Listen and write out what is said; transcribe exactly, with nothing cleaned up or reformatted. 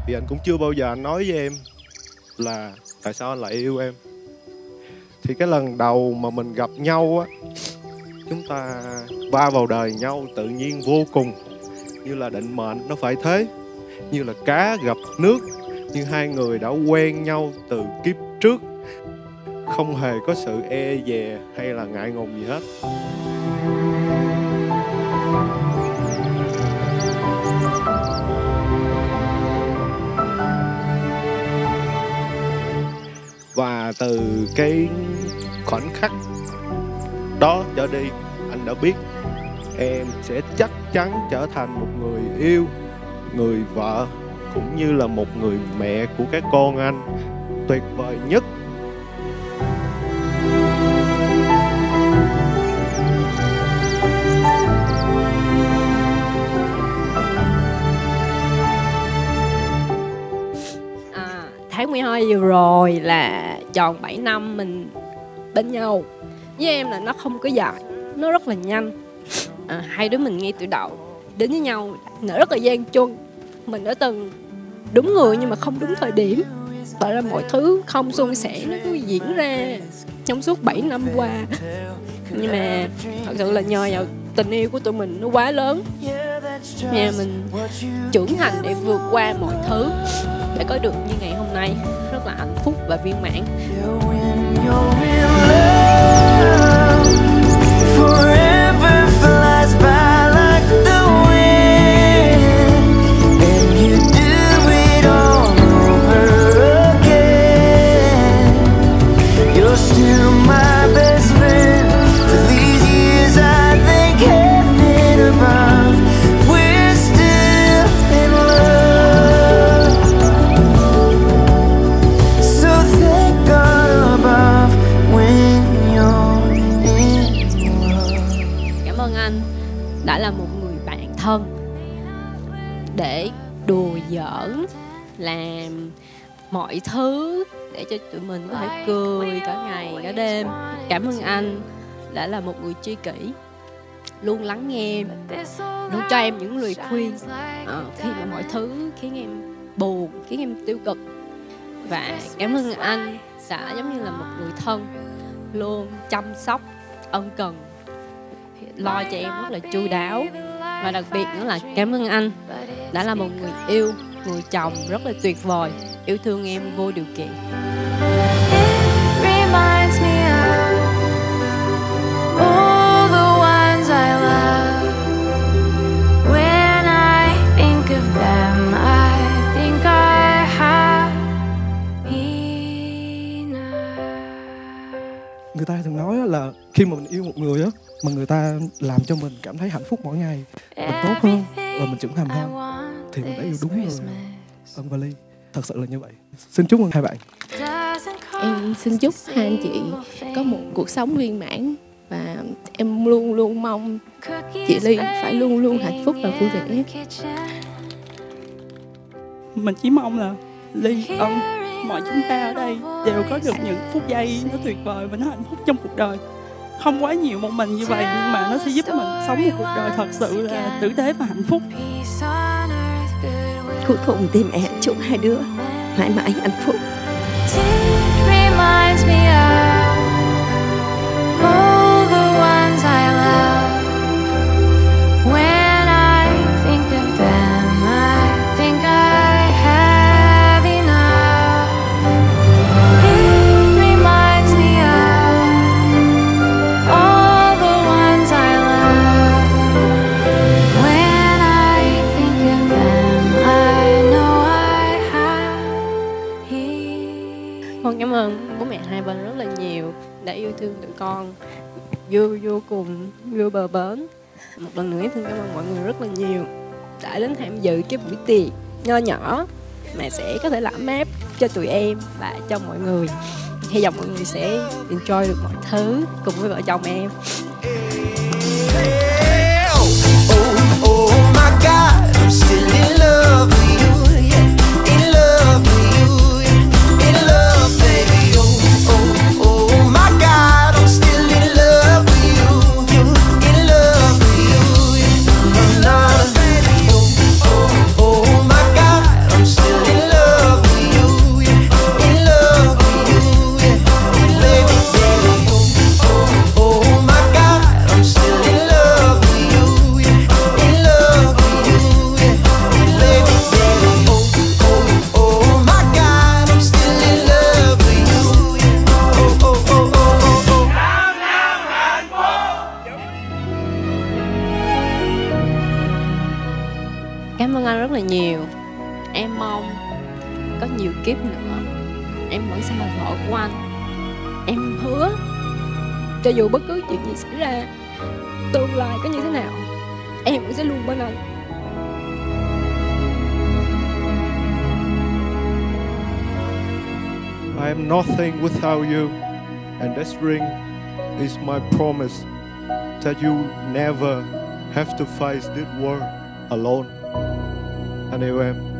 Vì anh cũng chưa bao giờ anh nói với em là tại sao anh lại yêu em. Thì cái lần đầu mà mình gặp nhau á, chúng ta va vào đời nhau tự nhiên vô cùng. Như là định mệnh nó phải thế. Như là cá gặp nước. Như hai người đã quen nhau từ kiếp trước. Không hề có sự e dè hay là ngại ngùng gì hết. Và từ cái khoảnh khắc đó trở đi, anh đã biết em sẽ chắc chắn trở thành một người yêu, người vợ, cũng như là một người mẹ của các con anh tuyệt vời nhất. À, tháng mười hai vừa rồi là tròn bảy năm mình bên nhau. Với em là nó không có dài, nó rất là nhanh. À, hai đứa mình ngay từ đầu đến với nhau nó rất là gian truân. Mình đã từng đúng người nhưng mà không đúng thời điểm. Tại ra mọi thứ không suôn sẻ nó cứ diễn ra trong suốt bảy năm qua. Nhưng mà thật sự là nhờ vào tình yêu của tụi mình nó quá lớn, nhà mình trưởng thành để vượt qua mọi thứ để có được như ngày hôm nay, rất là hạnh phúc và viên mãn. Đã là một người bạn thân để đùa giỡn, làm mọi thứ để cho tụi mình có thể cười cả ngày cả đêm. Cảm ơn anh đã là một người tri kỷ, luôn lắng nghe em, luôn cho em những lời khuyên à, khi mà mọi thứ khiến em buồn, khiến em tiêu cực. Và cảm ơn anh đã giống như là một người thân, luôn chăm sóc, ân cần, lo cho em rất là chu đáo. Và đặc biệt nữa là cảm ơn anh đã là một người yêu, người chồng rất là tuyệt vời, yêu thương em vô điều kiện. Người ta thường nói là khi mà mình yêu một người á, mà người ta làm cho mình cảm thấy hạnh phúc mỗi ngày, mình tốt hơn và mình trưởng thành hơn, thì mình đã yêu đúng người. Ân và Ly, thật sự là như vậy. Xin chúc mừng hai bạn. Em xin chúc hai anh chị có một cuộc sống viên mãn. Và em luôn luôn mong chị Ly phải luôn luôn hạnh phúc và vui vẻ. Mình chỉ mong là Ly, Ân, mọi chúng ta ở đây đều có được những phút giây nó tuyệt vời và nó hạnh phúc trong cuộc đời. Không quá nhiều một mình như vậy, nhưng mà nó sẽ giúp mình sống một cuộc đời thật sự là tử tế và hạnh phúc. Cuối cùng thì mẹ chúc hai đứa mãi mãi hạnh phúc. Con cảm ơn bố mẹ hai bên rất là nhiều đã yêu thương tụi con vô vô cùng vô bờ bến. Một lần nữa em xin cảm ơn mọi người rất là nhiều đã đến tham dự cái buổi tiệc nho nhỏ mà sẽ có thể là ấm áp cho tụi em và cho mọi người. Hy vọng mọi người sẽ enjoy được mọi thứ cùng với vợ chồng em. Still in em mong có nhiều kiếp nữa em vẫn sẽ là vợ của anh. Em hứa cho dù bất cứ chuyện gì xảy ra, tương lai có như thế nào, em vẫn sẽ luôn bên anh. I am nothing without you, and this ring is my promise that you never have to face this world alone. Anh yêu em.